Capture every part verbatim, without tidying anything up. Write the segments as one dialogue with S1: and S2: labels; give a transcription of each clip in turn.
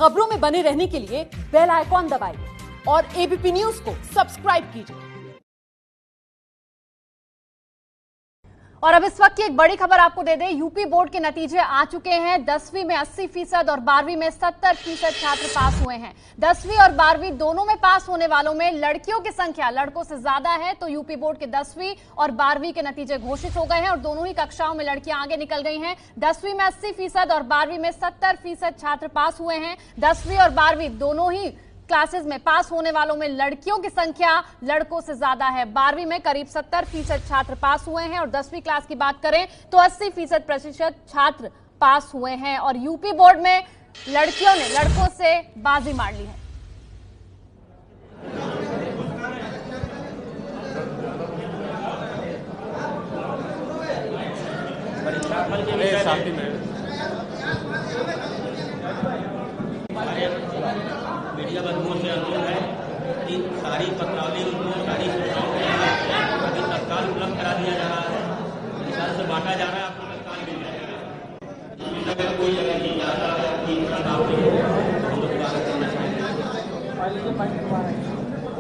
S1: खबरों में बने रहने के लिए बेल आइकॉन दबाइए और एबीपी न्यूज को सब्सक्राइब कीजिए।
S2: और अब इस वक्त की एक बड़ी खबर आपको दे दें, यूपी बोर्ड के नतीजे आ चुके हैं। दसवीं में अस्सी फीसद और बारहवीं में सत्तर फीसद छात्र पास हुए हैं। दसवीं और बारहवीं दोनों में पास होने वालों में लड़कियों की संख्या लड़कों से ज्यादा है। तो यूपी बोर्ड के दसवीं और बारहवीं के नतीजे घोषित हो गए हैं और दोनों ही कक्षाओं में लड़कियां आगे निकल गई हैं। दसवीं में अस्सी फीसद और बारहवीं में सत्तर फीसद छात्र पास हुए हैं। दसवीं और बारहवीं दोनों ही क्लासेस में पास होने वालों में लड़कियों की संख्या लड़कों से ज्यादा है। बारहवीं में करीब सत्तर फीसद छात्र पास हुए हैं और दसवीं क्लास की बात करें तो अस्सी फीसद प्रतिशत छात्र पास हुए हैं। और यूपी बोर्ड में लड़कियों ने लड़कों से बाजी मार ली है।
S3: मीडिया बंधुओं से अनुरोध है कि सारी पत्रावली उनको सारी सूचनाओं को अभी तत्काल उपलब्ध करा दिया जा रहा है। निकाल से बांटा जा रहा है, आपको तत्काल मिल जाएगा। अगर कोई जगह नहीं जाता है कि हम लोग बात करना चाहेंगे।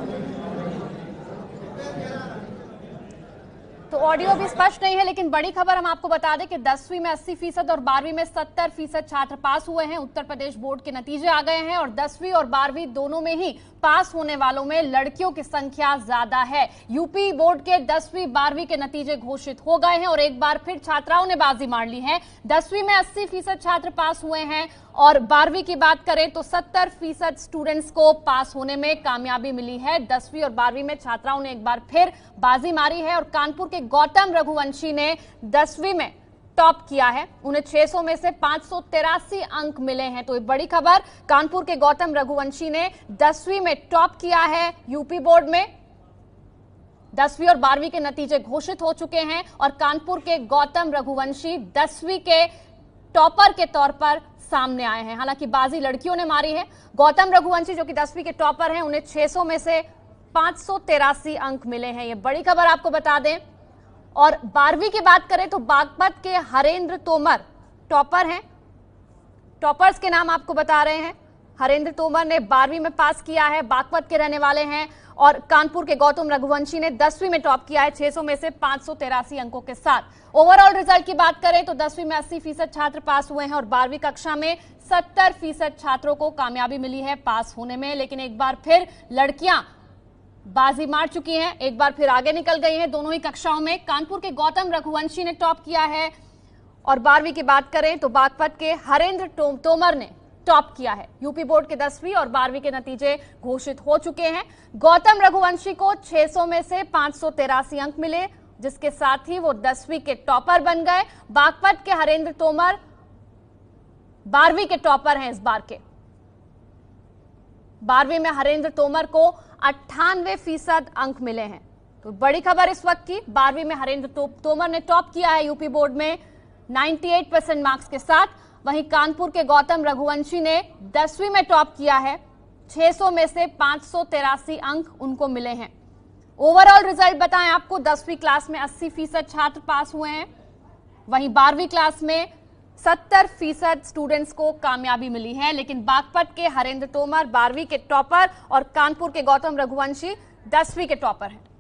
S2: तो ऑडियो भी स्पष्ट नहीं है, लेकिन बड़ी खबर हम आपको बता दें कि दसवीं में अस्सी फीसद और बारहवीं में सत्तर फीसद छात्र पास हुए हैं। उत्तर प्रदेश बोर्ड के नतीजे आ गए हैं और दसवीं और बारहवीं दोनों में ही पास होने वालों में लड़कियों की संख्या ज्यादा है। यूपी बोर्ड के दसवीं बारहवीं के नतीजे घोषित हो गए हैं और एक बार फिर छात्राओं ने बाजी मार ली है। दसवीं में अस्सी फीसद छात्र पास हुए हैं और बारहवीं की बात करें तो सत्तर फीसद स्टूडेंट्स को पास होने में कामयाबी मिली है। दसवीं और बारहवीं में छात्राओं ने एक बार फिर बाजी मारी है और कानपुर के गौतम रघुवंशी ने दसवीं में टॉप किया है। उन्हें छह सौ में से पांच सौ तिरासी अंक मिले हैं। तो एक बड़ी खबर, कानपुर के गौतम रघुवंशी ने दसवीं में टॉप किया है। यूपी बोर्ड में दसवीं और बारहवीं के नतीजे घोषित हो चुके हैं और कानपुर के गौतम रघुवंशी दसवीं के टॉपर के तौर पर सामने आए हैं। हालांकि बाजी लड़कियों ने मारी है। गौतम रघुवंशी जो कि दसवीं के टॉपर हैं, उन्हें छह सौ में से पांच सौ तिरासी अंक मिले हैं। ये बड़ी खबर आपको बता दें। और बारहवीं की बात करें तो बागपत के हरेंद्र तोमर टॉपर हैं। टॉपर्स के नाम आपको बता रहे हैं। हरेंद्र तोमर ने बारहवीं में पास किया है, बागपत के रहने वाले हैं। और कानपुर के गौतम रघुवंशी ने दसवीं में टॉप किया है छह सौ में से पांच सौ तिरासी अंकों के साथ। ओवरऑल रिजल्ट की बात करें तो दसवीं में अस्सी फीसद छात्र पास हुए हैं और बारहवीं कक्षा में सत्तर फीसद छात्रों को कामयाबी मिली है पास होने में। लेकिन एक बार फिर लड़कियां बाजी मार चुकी हैं, एक बार फिर आगे निकल गई हैं दोनों ही कक्षाओं में। कानपुर के गौतम रघुवंशी ने टॉप किया है और बारहवीं की बात करें तो बागपत के हरेंद्र तो, तोमर ने टॉप किया है। यूपी बोर्ड के दसवीं और बारहवीं के नतीजे घोषित हो चुके हैं। गौतम रघुवंशी को छह सौ में से पांच सौ तिरासी अंक मिले, जिसके साथ ही वो दसवीं के टॉपर बन गए। बागपत के हरेंद्र तोमर बारहवीं के टॉपर हैं इस बार के। बारहवीं में हरेंद्र तोमर को अट्ठानवे फीसद अंक मिले हैं। तो बड़ी खबर इस वक्त की, बारहवीं में हरेंद्र तो, तोमर ने टॉप किया है यूपी बोर्ड में अट्ठानवे परसेंट मार्क्स के साथ। वहीं कानपुर के गौतम रघुवंशी ने दसवीं में टॉप किया है, छह सौ में से पांच सौ तिरासी अंक उनको मिले हैं। ओवरऑल रिजल्ट बताएं आपको, दसवीं क्लास में अस्सी फीसद छात्र पास हुए हैं, वहीं बारहवीं क्लास में सत्तर फीसद स्टूडेंट्स को कामयाबी मिली है। लेकिन बागपत के हरेंद्र तोमर बारहवीं के टॉपर और कानपुर के गौतम रघुवंशी दसवीं के टॉपर हैं।